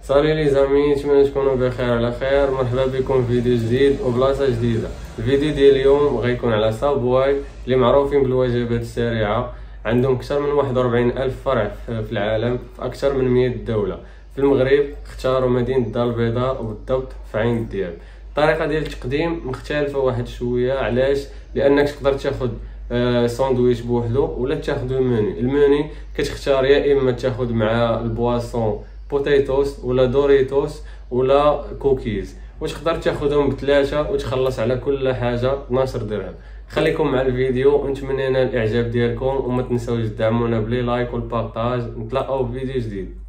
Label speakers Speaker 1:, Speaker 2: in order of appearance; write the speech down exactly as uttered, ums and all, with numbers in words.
Speaker 1: صالي لي زامي، نتمنى تكونوا بخير على خير. مرحبا بكم في فيديو جديد وبلاصه جديده. الفيديو ديال اليوم غيكون على صابواي اللي معروفين بالوجبات السريعه، عندهم اكثر من واحد وأربعين الف فرع في العالم في اكثر من مية دوله. في المغرب اختاروا مدينه الدار البيضاء وبالضبط في عين الدياب. الطريقه ديال التقديم مختلفه واحد شويه، علاش؟ لانك تقدر تاخذ آه ساندويتش بوحدو ولا تاخذ الموني. الموني كتختار يا اما تاخذ مع البواسون بوتيتوس ولا دوريتوس ولا كوكيز، وتقدر تاخذهم بثلاثه وتخلص على كل حاجه اثناش درهم. خليكم مع الفيديو ونتمنى الاعجاب ديالكم، وما تنساوش تدعمونا بلي لايك والبارطاج. نتلاقاو في فيديو جديد.